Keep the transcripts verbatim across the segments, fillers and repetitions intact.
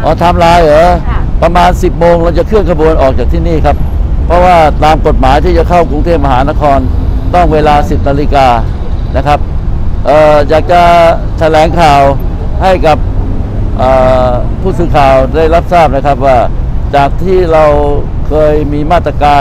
อ๋อไทม์ไลน์เหรอประมาณสิบโมงเราจะเคลื่อนขบวนออกจากที่นี่ครับเพราะว่าตามกฎหมายที่จะเข้ากรุงเทพมหานครต้องเวลาสิบนาฬิกานะครับเอ่ออยากจะแถลงข่าวให้กับผู้สื่อข่าวได้รับทราบนะครับว่าจากที่เราเคยมีมาตรการ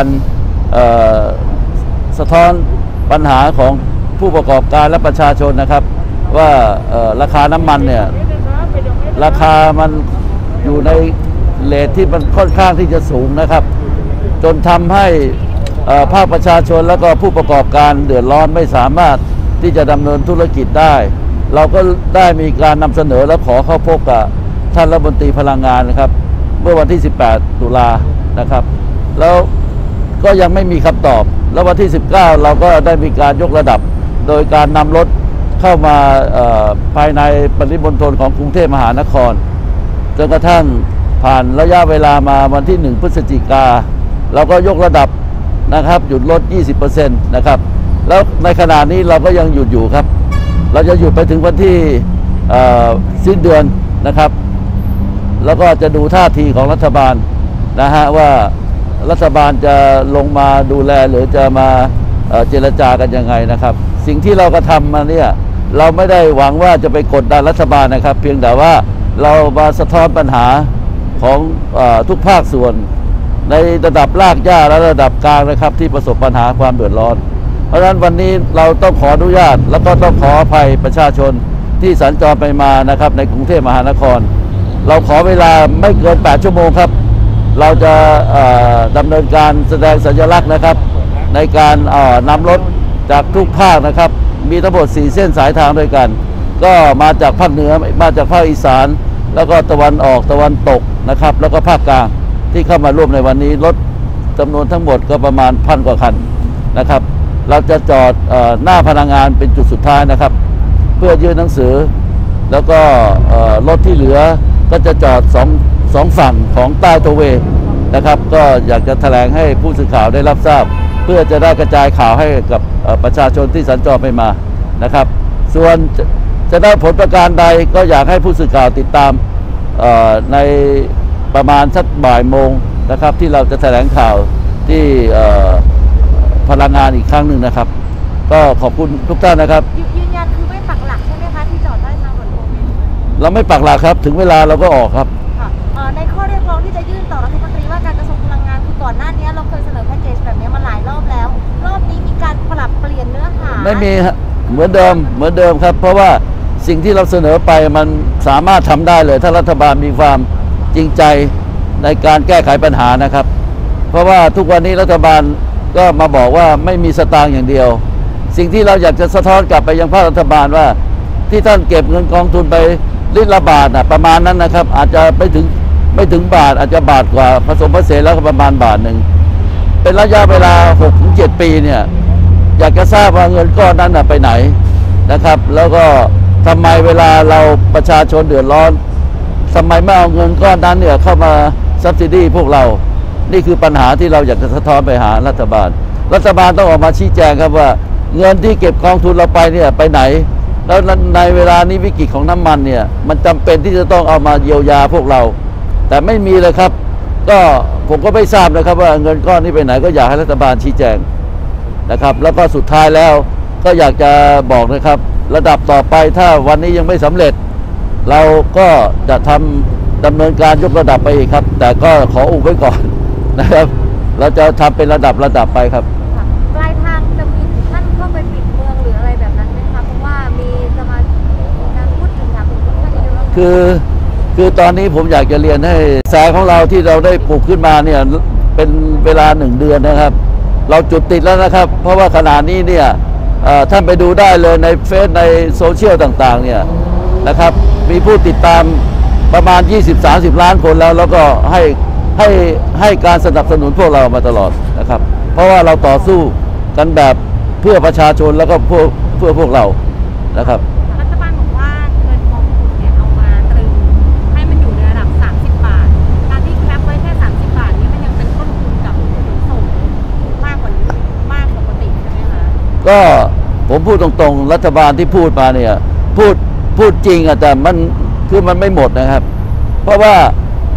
สะท้อนปัญหาของผู้ประกอบการและประชาชนนะครับว่าราคาน้ำมันเนี่ยราคามันอยู่ในเรทที่มันค่อนข้างที่จะสูงนะครับจนทำให้ภาคประชาชนและก็ผู้ประกอบการเดือดร้อนไม่สามารถที่จะดำเนินธุรกิจได้เราก็ได้มีการนำเสนอและขอเข้าพบกับท่านรัฐมนตรีพลังงานนะครับเมื่อวันที่สิบแปดตุลานะครับแล้วก็ยังไม่มีคำตอบแล้ววันที่สิบเก้าเราก็ได้มีการยกระดับโดยการนำรถเข้ามาภายในปริมณฑลของกรุงเทพมหานครจนกระทั่งผ่านระยะเวลามาวันที่หนึ่งพฤศจิกาเราก็ยกระดับนะครับหยุดลด ยี่สิบเปอร์เซ็นต์ นะครับแล้วในขณะนี้เราก็ยังหยุดอยู่ครับเราจะหยุดไปถึงวันที่สิ้นเดือนนะครับแล้วก็จะดูท่าทีของรัฐบาลนะฮะว่ารัฐบาลจะลงมาดูแลหรือจะมาเจรจากันยังไงนะครับสิ่งที่เรากระทำมาเนี่ยเราไม่ได้หวังว่าจะไปกดดันรัฐบาลนะครับเพียงแต่ว่าเรามาสะท้อนปัญหาของทุกภาคส่วนในระดับรากหญ้าและระดับกลางนะครับที่ประสบปัญหาความเดือดร้อนเพราะฉะนั้นวันนี้เราต้องขออนุญาตแล้วก็ต้องขออภัยประชาชนที่สัญจรไปมานะครับในกรุงเทพมหานครเราขอเวลาไม่เกินแปดชั่วโมงครับเราจะดำเนินการแสดงสัญลักษณ์นะครับในการนำรถจากทุกภาคนะครับมีทั้งหมดสี่เส้นสายทางด้วยกันก็มาจากภาคเหนือมาจากภาคอีสานแล้วก็ตะวันออกตะวันตกนะครับแล้วก็ภาคกลางที่เข้ามาร่วมในวันนี้รถจำนวนทั้งหมดก็ประมาณพันกว่าคันนะครับเราจะจอดหน้าพนักงานเป็นจุดสุดท้ายนะครับเพื่อยื่นหนังสือแล้วก็รถที่เหลือก็จะจอดสองสองฝั่งของใต้ตัวเวนะครับก็อยากจะแถลงให้ผู้สื่อข่าวได้รับทราบเพื่อจะได้กระจายข่าวให้กับประชาชนที่สัญจรไปมานะครับส่วนจะได้ผลประการใดก็อยากให้ผู้สื่อข่าวติดตามในประมาณสักบ่ายโมงนะครับที่เราจะแถลงข่าวที่พลังงานอีกครั้งหนึ่งนะครับก็ขอบคุณทุกท่านนะครับยืนยันคือไม่ปักหลักใช่ไหมคะที่จอดใต้ทางด่วนโควิดเราไม่ปักหลักครับถึงเวลาเราก็ออกครับในข้อเรียกร้องที่จะยื่นต่อรัฐมนตรีว่าการกระทรวงพลังงานคือก่อนหน้านี้เราเคยเสนอแพ็กเกจแบบนี้มาหลายรอบแล้วรอบนี้มีการปรับเปลี่ยนเนื้อหาไม่มีเหมือนเดิมเหมือนเดิมครับเพราะว่าสิ่งที่เราเสนอไปมันสามารถทำได้เลยถ้ารัฐบาลมีความจริงใจในการแก้ไขปัญหานะครับเพราะว่าทุกวันนี้รัฐบาลก็มาบอกว่าไม่มีสตางค์อย่างเดียวสิ่งที่เราอยากจะสะท้อนกลับไปยังภาครัฐบาลว่าที่ท่านเก็บเงินกองทุนไปลิตรละบาทนะประมาณนั้นนะครับอาจจะไม่ถึงไม่ถึงบาทอาจจะบาทกว่าผสมผสานแล้วก็ประมาณบาทหนึ่งเป็นระยะเวลา หกถึงเจ็ด ปีเนี่ยอยากจะทราบว่าเงินก้อนนั้นนะไปไหนนะครับแล้วก็ทำไมเวลาเราประชาชนเดือดร้อนทำไมไม่เอาเงินก้อนนั้นเนี่ยเข้ามาซับซิดีพวกเรานี่คือปัญหาที่เราอยากจะสะท้อนไปหารัฐบาลรัฐบาลต้องออกมาชี้แจงครับว่าเงินที่เก็บกองทุนเราไปเนี่ยไปไหนแล้วในเวลานี้วิกฤตของน้ำมันเนี่ยมันจำเป็นที่จะต้องเอามาเยียวยาพวกเราแต่ไม่มีเลยครับก็ผมก็ไม่ทราบนะครับว่าเงินก้อนนี้ไปไหนก็อยากให้รัฐบาลชี้แจงนะครับแล้วก็สุดท้ายแล้วก็อยากจะบอกนะครับระดับต่อไปถ้าวันนี้ยังไม่สำเร็จเราก็จะทำดำเนินการยกระดับไปอีกครับแต่ก็ขออุบไว้ก่อนนะครับเราจะทำเป็นระดับระดับไปครับปลายทางจะมีถึงขั้นเข้าไปปิดเมืองหรืออะไรแบบนั้นไหมคะเพราะว่ามีจะมาการพูดถึงทางคุณค่อนข้างเยอะคือคือตอนนี้ผมอยากจะเรียนให้สายของเราที่เราได้ปลูกขึ้นมาเนี่ยเป็นเวลาหนึ่งเดือนนะครับเราจุดติดแล้วนะครับเพราะว่าขณะนี้เนี่ยท่านไปดูได้เลยในเฟซในโซเชียลต่างๆเนี่ยนะครับมีผู้ติดตามประมาณ ยี่สิบถึงสามสิบ ล้านคนแล้วแล้วก็ให้ให้ให้การสนับสนุนพวกเรามาตลอดนะครับเพราะว่าเราต่อสู้กันแบบเพื่อประชาชนแล้วก็เพื่อเพื่อพวกเรานะครับรัฐบาลบอกว่าเงินกองทุนเนี่ยเอามาตรึงให้มันอยู่ในระดับสามสิบบาทการที่แคปไว้แค่สามสิบบาทนี่มันยังเป็นต้นทุนกับขนส่งมากกว่ามากปกติใช่ไหมคะก็ผมพูดตรงๆรัฐบาลที่พูดมาเนี่ยพูดพูดจริงอะแต่มันคือมันไม่หมดนะครับเพราะว่า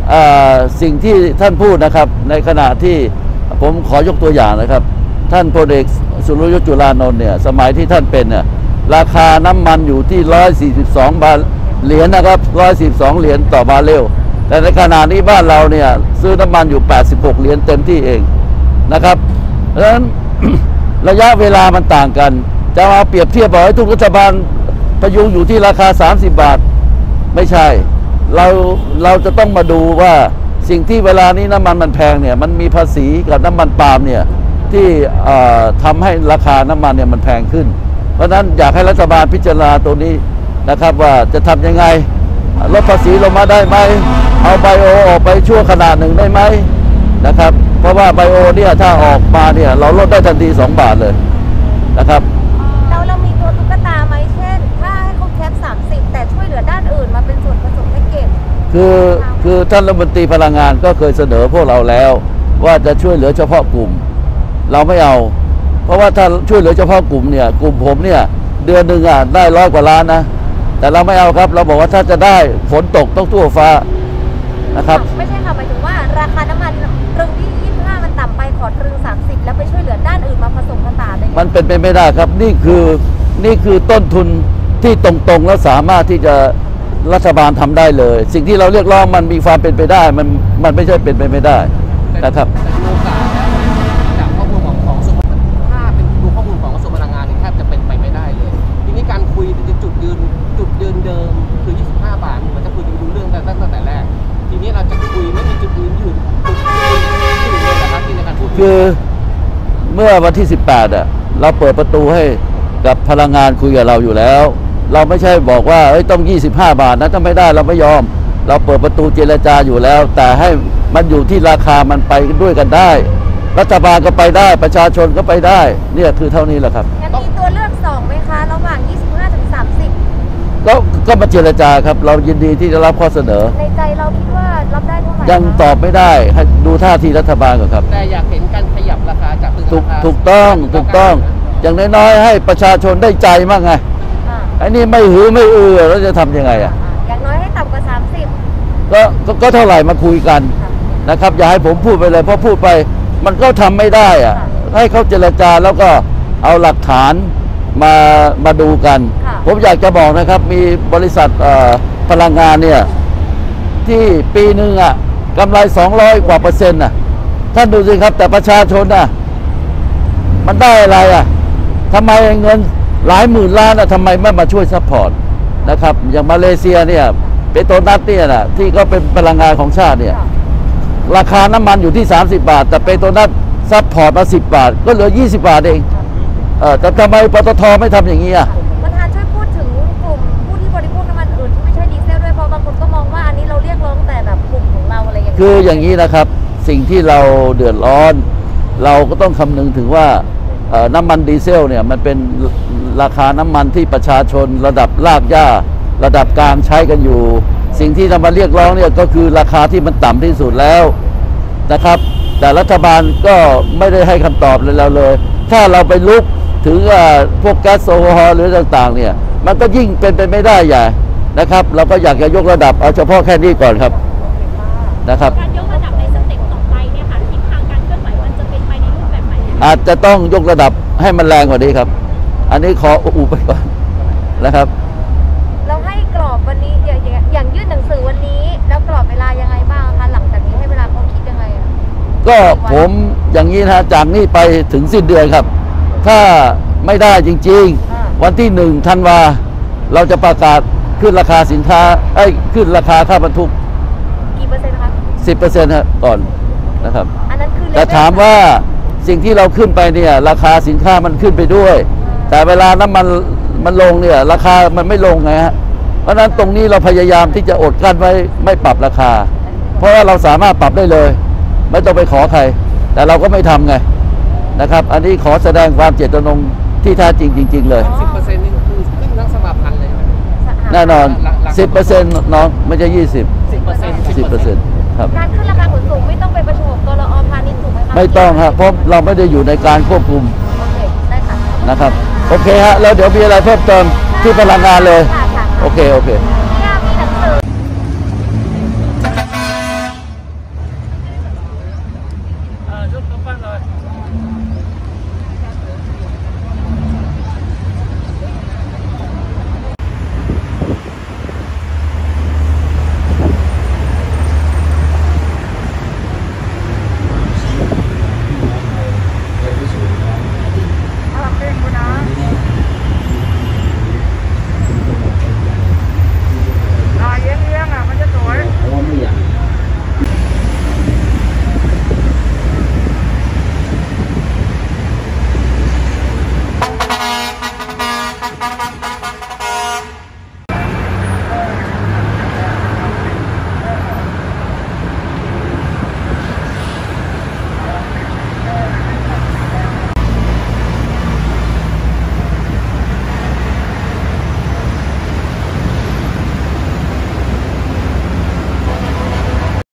เอ่อสิ่งที่ท่านพูดนะครับในขณะที่ผมขอยกตัวอย่างนะครับ ท่านพลเอกสุรยุทธ์จุลานนท์เนี่ยสมัยที่ท่านเป็นเนี่ยราคาน้ำมันอยู่ที่หนึ่งร้อยสี่สิบสองบาทเหรียญนะครับหนึ่งร้อยสี่สิบสองเหรียญต่อบาร์เรลแต่ในขณะนี้บ้านเราเนี่ยซื้อน้ำมันอยู่แปดสิบหกเหรียญเต็มที่เองนะครับเพราะฉะนั้น ระยะเวลามันต่างกันจะมาเปรียบเทียบบอกให้ทุกรัฐบาลพยุงอยู่ที่ราคาสามสิบบาทไม่ใช่เราเราจะต้องมาดูว่าสิ่งที่เวลานี้น้ำมันมันแพงเนี่ยมันมีภาษีกับน้ำมันปาล์มเนี่ยที่ทำให้ราคาน้ำมันเนี่ยมันแพงขึ้นเพราะฉะนั้นอยากให้รัฐบาลพิจารณาตัวนี้นะครับว่าจะทำยังไงลดภาษีลงมาได้ไหมเอาไบโอออกไปชั่วขนาดหนึ่งได้ไหมนะครับเพราะว่าไบโอเนี่ยถ้าออกมาเนี่ยเราลดได้ทันทีสองบาทเลยนะครับเราเรามีตัวตุ๊กตาไหมเช่น ถ้าให้เขาแคปสามสิบแต่ช่วยเหลือด้านอื่นมาเป็นส่วนผสมให้เก็บคือคือท่านรัฐมนตรีพลังงานก็เคยเสนอพวกเราแล้ว ว่าจะช่วยเหลือเฉพาะกลุ่มเราไม่เอาเพราะว่าถ้าช่วยเหลือเฉพาะกลุ่มเนี่ยกลุ่มผมเนี่ยเดือนหนึ่งอ่ะได้ร้อยกว่าล้านนะแต่เราไม่เอาครับเราบอกว่าถ้าจะได้ฝนตกต้องทั่วฟ้านะครับไม่ใช่ค่ะหมายถึงว่าราคาน้ำมันตรึงที่ยี่สิบห้ามันต่ำไปขอตรึงสามสิบแล้วไปช่วยเหลือด้านอื่นมาผสมผสานได้มันเป็นไปไม่ได้ครับนี่คือนี่คือต้นทุนที่ตรงๆแล้วสามารถที่จะรัฐบาลทำได้เลยสิ่งที่เราเรียกร้องมันมีความเป็นไปได้มันมันไม่ใช่เป็นไปไม่ได้นะครับโอกาสจากข้อมูลของของกระทรวงถ้าเป็นดูข้อมูลของกระทรวงพลังงานนี่แทบจะเป็นไปไม่ได้เลยทีนี้การคุยจุดยืนจุดยืนเดิมคือยี่สิบห้าบาทมันจะคุยกันดูเรื่องตั้งตั้งแต่แรกทีนี้เราจะคุยไม่มีจุดยืนยืนจุดยืนยืนเลยนะครับที่ในการพูดคือเมื่อวันที่สิบแปดอ่ะเราเปิดประตูให้กับพลังงานคุยกับเราอยู่แล้วเราไม่ใช่บอกว่าเอ้ยต้องยี่สิบห้าบาทนะถ้าไม่ได้เราไม่ยอมเราเปิดประตูเจรจาอยู่แล้วแต่ให้มันอยู่ที่ราคามันไปด้วยกันได้รัฐบาลก็ไปได้ประชาชนก็ไปได้เนี่ยคือเท่านี้แหละครับงั้นมีตัวเลือกสองไหมคะระหว่างยี่สิบห้าถึงสามสิบก็ก็มาเจรจาครับเรายินดีที่จะรับข้อเสนอในใจเราคิดว่ารับได้เท่าไหร่ยังตอบไม่ได้ให้ดูท่าทีรัฐบาลก่อนครับแต่อยากเห็นการขยับราคาจากถูกถูกต้องถูกต้องอย่างน้อยๆให้ประชาชนได้ใจมากไงไอ้นี่ไม่หือไม่อือแล้วจะทำยังไงอ่ะอย่างน้อยให้ต่ำกว่าสามสิบก็ก็เท่าไหร่มาคุยกันนะครับอย่าให้ผมพูดไปเลยเพราะพูดไปมันก็ทำไม่ได้อ่ะให้เขาเจรจาแล้วก็เอาหลักฐานมามาดูกันผมอยากจะบอกนะครับมีบริษัทพลังงานเนี่ยที่ปีหนึ่งอ่ะกำไรสองร้อยกว่าเปอร์เซ็นต์อ่ะท่านดูสิครับแต่ประชาชนอ่ะมันได้อะไรอ่ะทำไมเงินหลายหมื่นล้านอ่ะทำไมไม่มาช่วยซัพพอร์ตนะครับอย่างมาเลเซียเนี่ยเปโตรนัสเนี่ยนะที่ก็เป็นพลังงานของชาติเนี่ยราคาน้ำมันอยู่ที่สามสิบบาทแต่เปโตรนัสซัพพอร์ตมาสิบบาทก็เหลือยี่สิบบาทเองเออแต่ทำไมปตทไม่ทำอย่างนี้อ่ะประธานช่วยพูดถึงกลุ่มผู้ที่บริโภคน้ำมันอื่นที่ไม่ใช่ดีเซลด้วยเพราะบางคนก็มองว่าอันนี้เราเรียกร้องแต่แบบกลุ่มของเราอะไรอย่างเงี้ยคืออย่างนี้นะครับสิ่งที่เราเดือดร้อนเราก็ต้องคำนึงถึงว่าน้ำมันดีเซลเนี่ยมันเป็นราคาน้ำมันที่ประชาชนระดับรากหญ้าระดับกลางใช้กันอยู่สิ่งที่นำมาเรียกร้องเนี่ยก็คือราคาที่มันต่ำที่สุดแล้วนะครับแต่รัฐบาลก็ไม่ได้ให้คำตอบเลยเราเลยถ้าเราไปลุกถึงพวกแก๊สโซฮอล์หรือต่างๆเนี่ยมันก็ยิ่งเป็นไปไม่ได้อย่านะครับเราก็อยากจะยกระดับเอาเฉพาะแค่นี้ก่อนครับนะครับการยกระดับในสเต็ปต่อไปเนี่ยค่ะทิศทางการเคลื่อนไหวมันจะเป็นไปในรูปแบบไหนอาจจะต้องยกระดับให้มันแรงกว่านี้ครับอันนี้ขออุบไปก่อนนะครับเราให้กรอบวันนี้อย่างอย่างยื่นหนังสือวันนี้แล้วกรอบเวลายังไงบ้างคะหลังจากนี้ให้เวลาเขาคิดยังไงก็ผมอย่างนี้นะจากนี้ไปถึงสิ้นเดือนครับถ้าไม่ได้จริงๆวันที่หนึ่งธันวาเราจะประกาศขึ้นราคาสินค้าไอ้ขึ้นราคาค่าบรรทุกกี่เปอร์เซ็นต์คะสิบเปอร์เซ็นต์ครับก่อนนะครับอันนั้นคือแต่ถามว่าสิ่งที่เราขึ้นไปเนี่ยราคาสินค้ามันขึ้นไปด้วยแต่เวลาน้ำมันมันลงเนี่ยราคามันไม่ลงไงฮะเพราะฉะนั้นตรงนี้เราพยายามที่จะอดกั้นไว้ไม่ปรับราคาเพราะว่าเราสามารถปรับได้เลยไม่ต้องไปขอใครแต่เราก็ไม่ทำไงนะครับอันนี้ขอแสดงความเจตจำนงที่แท้จริงจริงๆเลยสิบเปอร์เซ็นต์นี่คือขึ้นทั้งสมาพันธ์เลยแน่นอนสิบเปอร์เซ็นต์น้องไม่ใช่ยี่สิบสิบเปอร์เซ็นต์สิบเปอร์เซ็นต์ครับการขึ้นราคาขนส่งไม่ต้องไปประชุมกับกลอ.พาณิชย์ถูกไหมคะไม่ต้องครับเพราะเราไม่ได้อยู่ในการควบคุมโอเคได้ค่ะนะครับโอเคฮะแล้วเดี๋ยวมีอะไรเพิ่มเติมที่พลังงานเลยโอเคโอเค